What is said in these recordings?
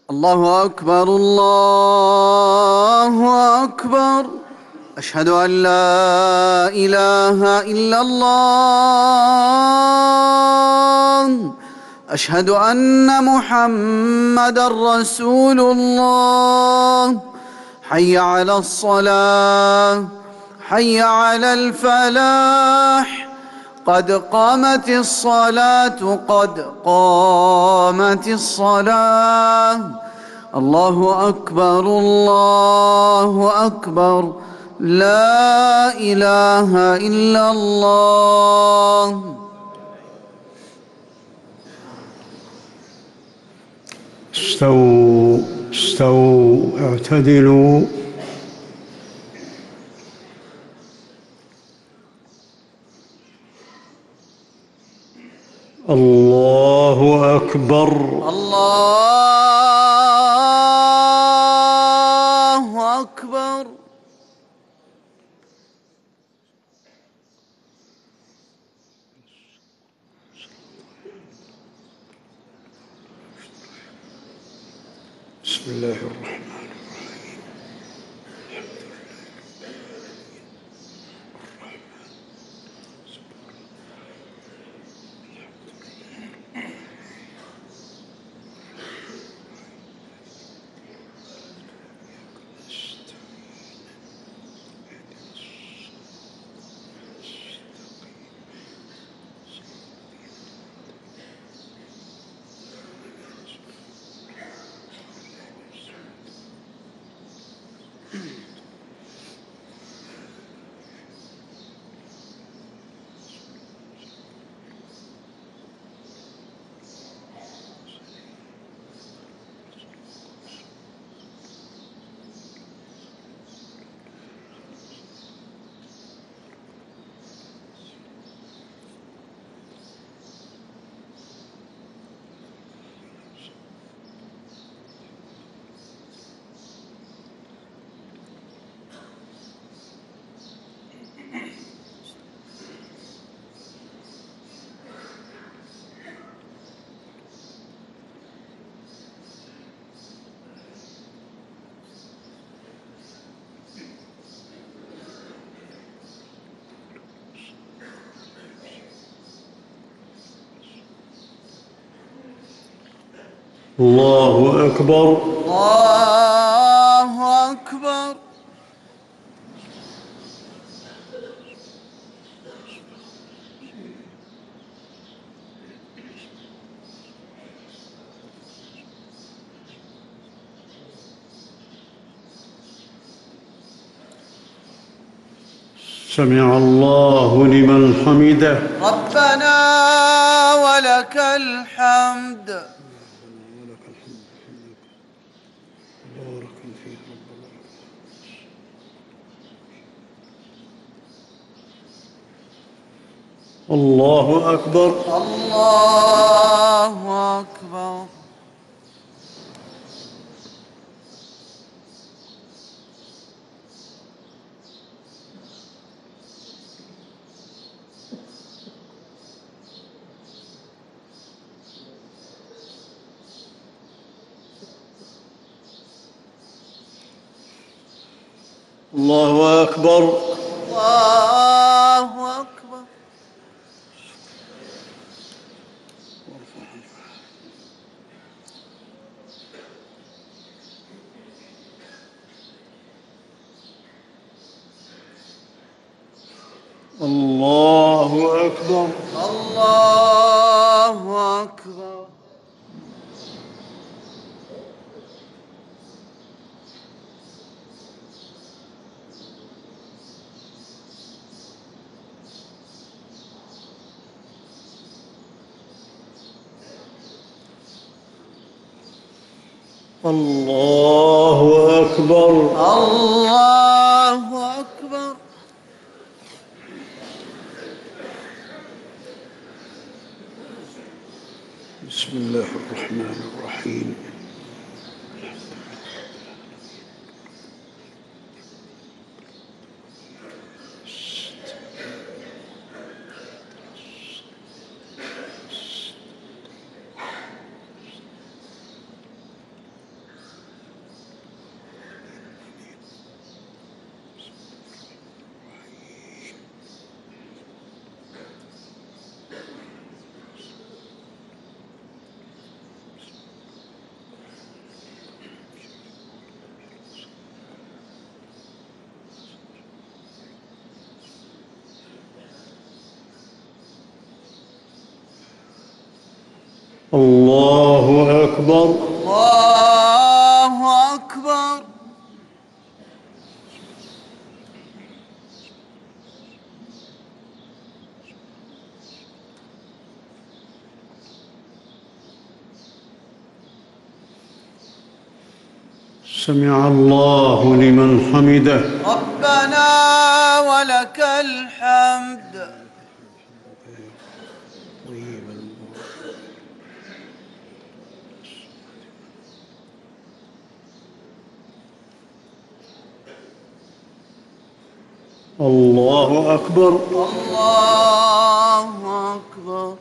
الله أكبر الله أكبر. أشهد أن لا إله إلا الله. أشهد أن محمدًا رسول الله. حي على الصلاة، حي على الفلاح، قد قامت الصلاة، قد قامت الصلاة. الله أكبر الله أكبر. لا إله إلا الله. استووا استووا اعتدلوا. الله أكبر. الله أكبر. بسم الله الرحمن الرحيم. الله أكبر. الله أكبر. سمع الله لمن حمده. ربنا ولك الحمد. الله أكبر. الله أكبر. الله أكبر. الله أكبر. الله أكبر. الله أكبر. الله أكبر. الله أكبر. بسم الله الرحمن الرحيم. الله أكبر. الله أكبر. سمع الله لمن حمده. ربنا ولك الحمد. الله أكبر. الله أكبر.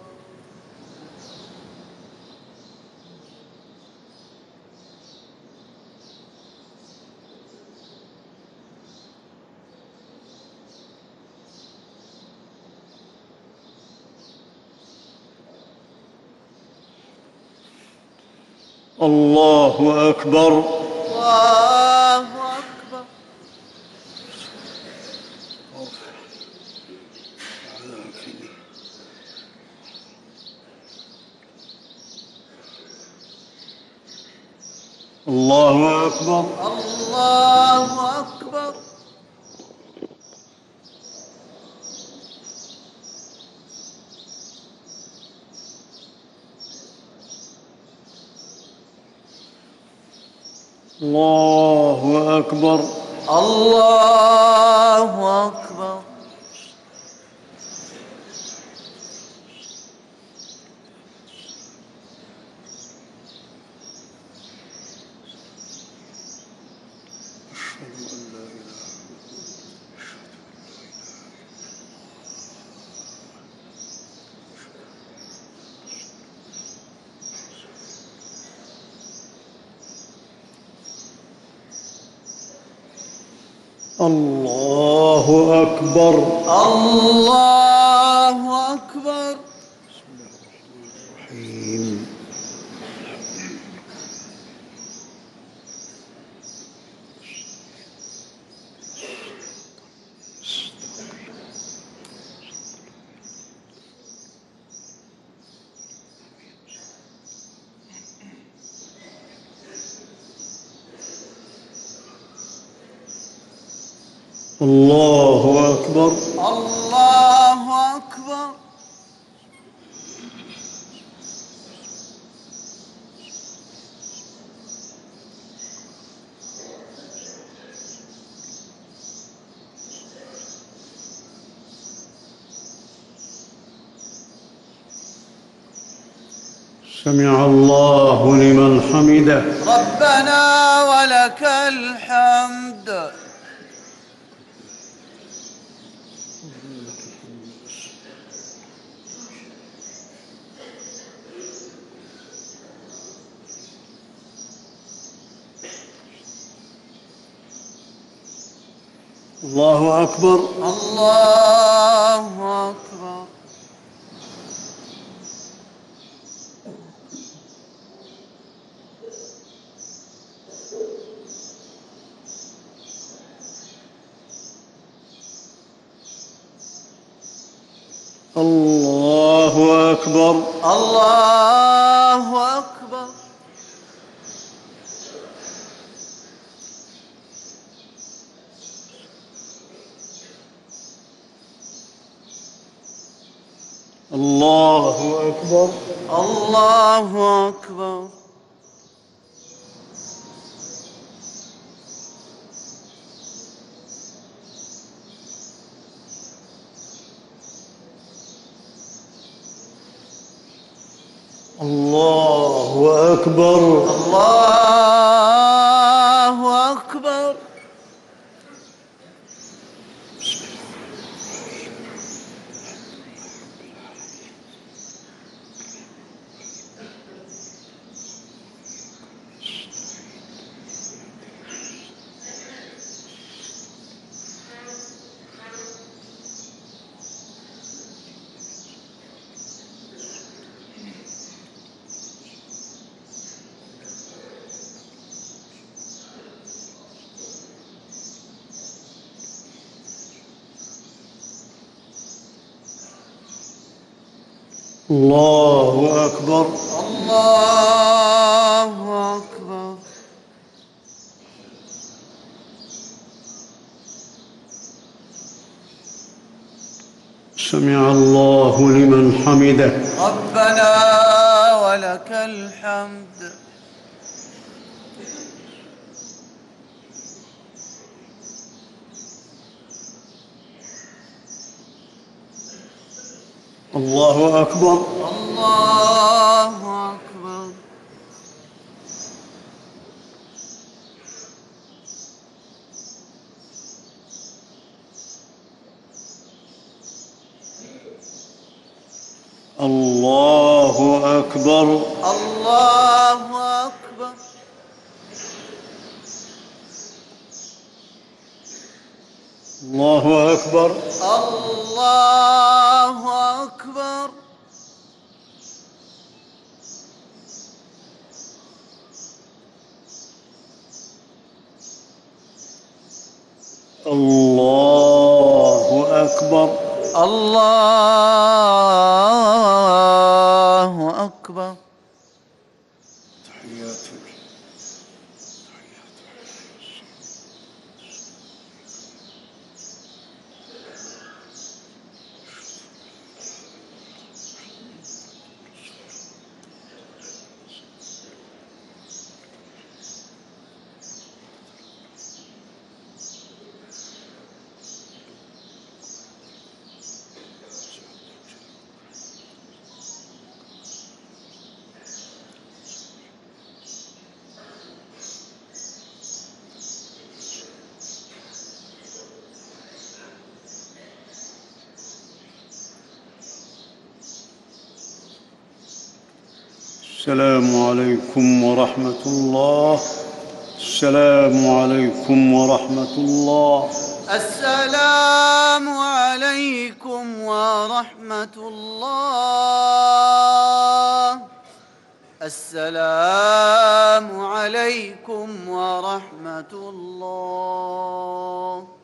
الله أكبر. الله أكبر. الله أكبر. الله أكبر. الله أكبر. الله أكبر. الله أكبر. الله أكبر. بسم الله الرحمن الرحيم. الله أكبر. الله أكبر. سمع الله لمن حمده. ربنا ولك الحمد. الله أكبر. الله أكبر. الله أكبر. الله أكبر. الله أكبر. الله أكبر. الله أكبر. الله أكبر. الله أكبر. الله أكبر. سمع الله لمن حمده. ربنا ولك الحمد. الله أكبر. الله أكبر. الله أكبر. الله أكبر. الله أكبر. الله أكبر. الله أكبر. الله أكبر. تحياتك. السلام عليكم ورحمة الله. السلام عليكم ورحمة الله. السلام عليكم ورحمة الله. السلام عليكم ورحمة الله.